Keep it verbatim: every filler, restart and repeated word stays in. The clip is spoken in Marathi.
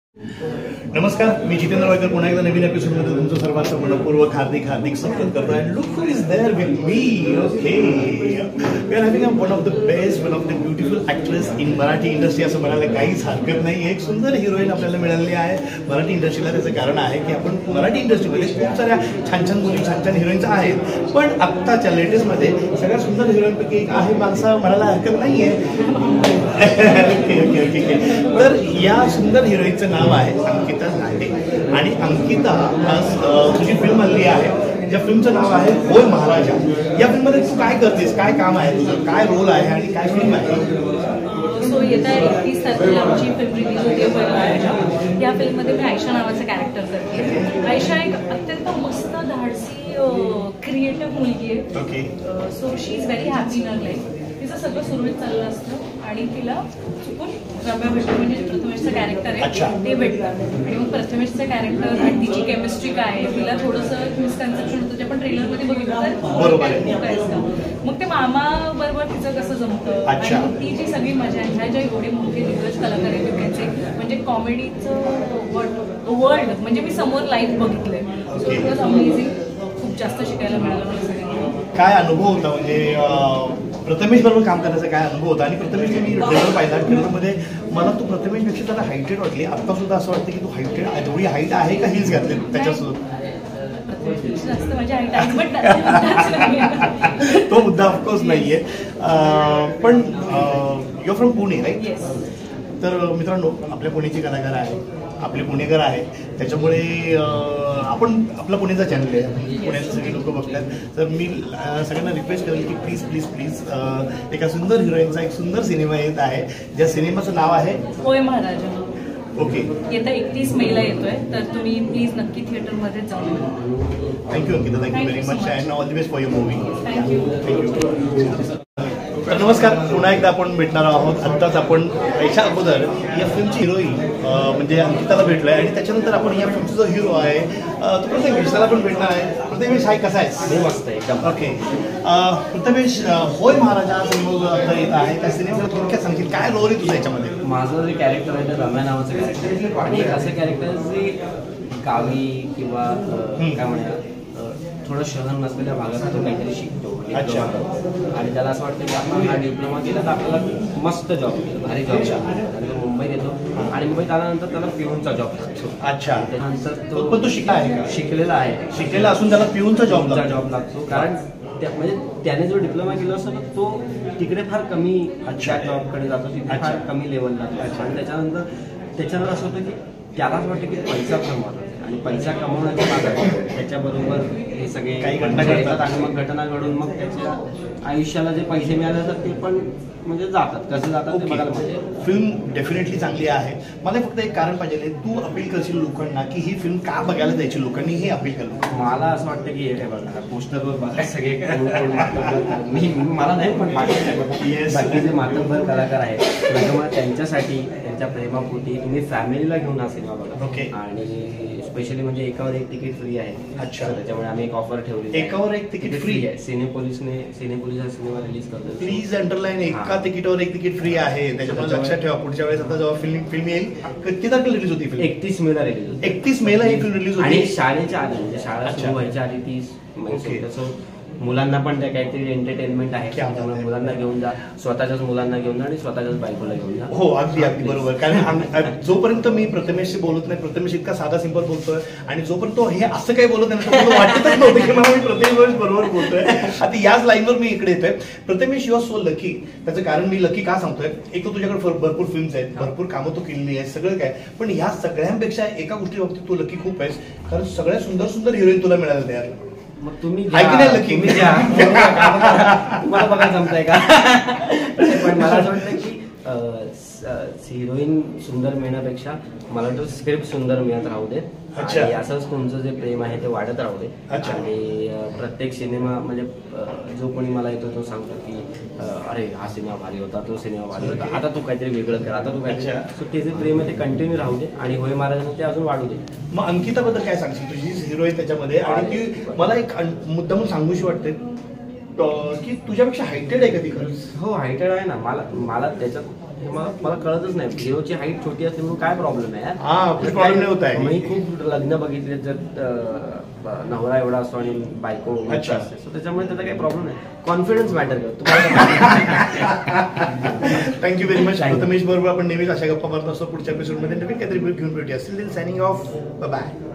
नमस्कार, मी जितेंद्र वायकर पुन्हा एकदा नवीन एपिसोडमध्ये तुमचं सर्वांचं मनपूर्वक हार्दिक हार्दिक स्वागत करतो. And look who is there with me. Okay, we are having a one of the best, one of the beautiful actress in Marathi industry असं म्हणायला काहीच हरकत नाही. एक सुंदर हिरोईन आपल्याला मिळालेली आहे मराठी इंडस्ट्रीला. त्याचं कारण आहे की आपण मराठी इंडस्ट्रीमध्ये खूप साऱ्या छान छान मुली, छान छान हिरोईन्स आहेत, पण आत्ताच्या लेटेस्टमध्ये सगळ्यात सुंदर हिरोईनपैकी एक आहे माणसा म्हणायला हरकत नाही आहे. ओके ओके ओके ओके तर या सुंदर हिरोईनचं नाव आहे अंकिता झांडे. आणि अंकिता तुझी फिल्म आली आहे, ज्या फिल्मचं नाव आहे होय महाराजा. या फिल्ममध्ये तू काय करतेस, काय काम आहे तुझं, काय रोल आहे आणि काय फिल्म आहे? सो येत्या एकतीस तारखेला आमची फिल्म रिलीज होते होय महाराजा. या फिल्ममध्ये मी आयशा नावाचं कॅरेक्टर करते. आयशा एक अत्यंत मस्त धाडसी क्रिएटिव्ह मुलगी आहे. Okay. So she is very happy in her life. तिचं सगळं सुरळीत चाललं असतं आणि तिला चुकून रम्या भेटतो, म्हणजे प्रथमेशचं कॅरेक्टर आहे ते भेटतं. आणि मग प्रथमेशचं कॅरेक्टर आणि तिची केमिस्ट्री काय आहे, तिला थोडंसं मिसकन्सेप्शन होतं, जे आपण ट्रेलरमध्ये बघितलं तर काय असतं. मग ते मामा बरोबर तिचं कसं जमतं आणि मग ती जी सगळी मजा आहे, ह्या ज्या एवढे मोठे दिग्गज कलाकार आहेत त्यांचे, म्हणजे कॉमेडीचं वर्ल्ड म्हणजे मी समोर लाईव्ह बघितलंय. So it was amazing. खूप जास्त शिकायला मिळालं मला सगळ्यांना. काय अनुभव होता, म्हणजे प्रथमेश बरोबर काम करण्याचा काय अनुभव होता? आणि प्रथमेश मी ट्रेलर पाहिला, ट्रेलरमध्ये मला तू प्रथमेशपेक्षा त्याला हायटेड वाटली. आता सुद्धा असं वाटतं की तू हायटेड तेवढी हाईट आहे का हीच घातली त्याच्यासोबत? तो मुद्दा ऑफकोर्स नाहीये, पण यू फ्रॉम पुणे राईट? तर मित्रांनो, आपल्या पुण्याची कलाकार आहे, आपले पुणेकर आहे, त्याच्यामुळे आपण आपला पुण्याचा चॅनल आहे, पुण्याचे सगळे लोक बघतात. तर मी सगळ्यांना रिक्वेस्ट करेल की प्लीज प्लीज प्लीज एका सुंदर हिरोईनचा एक सुंदर सिनेमा येत आहे, ज्या सिनेमाचं नाव आहे होय महाराजा. ओके. येत्या एकतीस मेला येतोय, तर तुम्ही प्लीज नक्की थिएटरमध्ये जाऊन. Thank you Ankita, thank you very much and all the best for your movie. Thank you thank you. तर नमस्कार, पुन्हा एकदा आपण भेटणार आहोत. आत्ताच आपण याच्या अगोदर या फिल्मची हिरोईन म्हणजे अंकिताला भेटलोय आणि त्याच्यानंतर आपण या फिल्मचा जो हिरो आहे तो प्रथमेश, त्याला पण भेटणार आहे. प्रथमेश हाय, कसा आहे? मस्त एकदम. ओके. प्रथमेश, होय महाराजा हा सिनेमा आता येत आहे, त्या सिनेमाला थोडक्यात सांगतील काय रोल आहे तुझा याच्यामध्ये? माझं जे कॅरेक्टर आहे ते रम्या नावाचं कॅरेक्टर आहे आणि असं कॅरेक्टर जे गावी किंवा काय म्हणूया थोडं शहर नसलेल्या भागात तो काहीतरी शिकतो आणि त्याला असं वाटतं की आपण हा डिप्लोमा केला तर आपल्याला मस्त जॉब मिळेल, भारी जॉब मिळेल. आणि तो मुंबईत येतो आणि मुंबईत आल्यानंतर त्याला पिऊनचा जॉब लागतो. अच्छा. त्यानंतर तो पण तो शिकला आहे का? शिकलेला आहे. शिकलेला असून त्याला पिऊनचा जॉब जॉब लागतो, कारण त्या म्हणजे त्याने जो डिप्लोमा केला असतो ना तो तिकडे फार कमी अच्छा जॉबकडे जातो, तिथे फार कमी लेवलला जातो. आणि त्याच्यानंतर त्याच्यावर असं होतं की त्यालाच वाटतं की पैसा कमवायचा आणि पैसा कमवण्याच्या मागे त्याच्याबरोबर हे सगळे काही घटना घडतात आणि मग घटना घडून मग त्याच्या आयुष्याला जे पैसे मिळाले तर ते पण म्हणजे जातात. कसं जातात ते बघायला पाहिजे. फिल्म डेफिनेटली चांगली आहे. मला फक्त एक कारण पाहिजे, तू अपील करशील लोकांना की ही फिल्म का बघायला जायची लोकांनी, हे अपील कर. मला असं वाटतं की हे बघा पोस्टरवर बघा सगळे मी मला नाही पण बाकीचे मातब्बर कलाकार आहेत, त्याच्यामुळे त्यांच्यासाठी त्यांच्या प्रेमापोटी तुम्ही फॅमिलीला घेऊन हा सिनेमा बघा. ओके. आणि स्पेशली म्हणजे एकावर एक तिकीट फ्री आहे. अच्छा. त्याच्यामुळे आम्ही एक ऑफर ठेवली, एकावर एक तिकीट फ्री आहे. सिनेपोलिसने सिनेपोलिस हा सिनेमा रिलीज करतो. प्लीज अंडरलाईन, एका तिकीटावर एक तिकीट फ्री आहे. त्याच्यामुळे लक्षात ठेवा, पुढच्या वेळेस आता जेव्हा फिल्म फिल्म येईल, किती तारखेला रिलीज होती फिल्म? एकतीस मेला रिलीज होती. एकतीस मेला ही फिल्म रिलीज होती आणि शाळेच्या आधी म्हणजे शाळा सुरू व्हायच्या आधी तीस म्हणजे मुलांना पण त्या काहीतरी एंटरटेनमेंट आहे, त्यामुळे मुलांना घेऊन जा, स्वतःच्याच मुलांना घेऊन जा आणि स्वतःच्याच बायकोला घेऊन जा. हो, अगदी अगदी बरोबर. कारण जोपर्यंत मी प्रथमेशशी बोलत नाही, प्रथमेश इतका साधा सिंपल बोलतोय आणि जोपर्यंत तो हे असं काही बोलत नाही मला वाटतच नव्हतं की मला मी प्रथमेश बरोबर बोलतोय. आता याच लाईनवर मी इकडे येतोय. Prathamesh, you are so lucky. त्याचं कारण मी लकी का सांगतोय, एक तर तुझ्याकडे भरपूर फिल्म्स आहेत, भरपूर कामं तू केलेली आहेत, सगळं काय, पण ह्या सगळ्यांपेक्षा एका गोष्टी बाबतीत तू लकी खूप आहेस, कारण सगळ्या सुंदर सुंदर हिरोईन तुला मिळाल्या तयार. मग तुम्ही तुम्हाला बघायला जमतंय का? पण मला असं वाटतं की हिरोईन सुंदर मिळण्यापेक्षा मला तो स्क्रिप्ट सुंदर मिळत राहू दे. आणि असंच तुमचं जे प्रेम आहे ते वाढत राहू दे. आणि प्रत्येक सिनेमा म्हणजे जो कोणी मला येतो तो सांगतो की अरे हा सिनेमा भारी होता, तो सिनेमा भारी होता, आता तू काहीतरी वेगळं कर, आता तू काहीतरी. सो ते जे प्रेम आहे ते कंटिन्यू राहू दे आणि होय महाराजांना ते अजून वाढू दे. मग अंकिताबद्दल काय सांगशील? तुझी हिरोईन त्याच्यामध्ये, आणि ती मला एक मुद्दा म्हणून सांगूशी वाटते की तुझ्यापेक्षा हायटेड आहे का ती? खरंच हो, हायटेड आहे ना. मला मला त्याच्यात हे मला मला कळतच नाही. हिरोची हाईट छोटी असते म्हणून काय प्रॉब्लेम आहे हा, प्रॉब्लेम नाही होत आहे. मी खूप लग्न बघितले जर नवरा एवढा असतो आणि बायको अच्छा असते, सो त्याच्यामुळे त्याचा काही प्रॉब्लेम नाही. कॉन्फिडन्स मॅटर करतो तुम्हाला. Thank you very much. प्रथमेश बरोबर आपण नेहमीच अशा गप्पा मारत असतो. पुढच्या एपिसोडमध्ये नवीन काहीतरी घेऊन भेटूया. Still signing off, bye bye.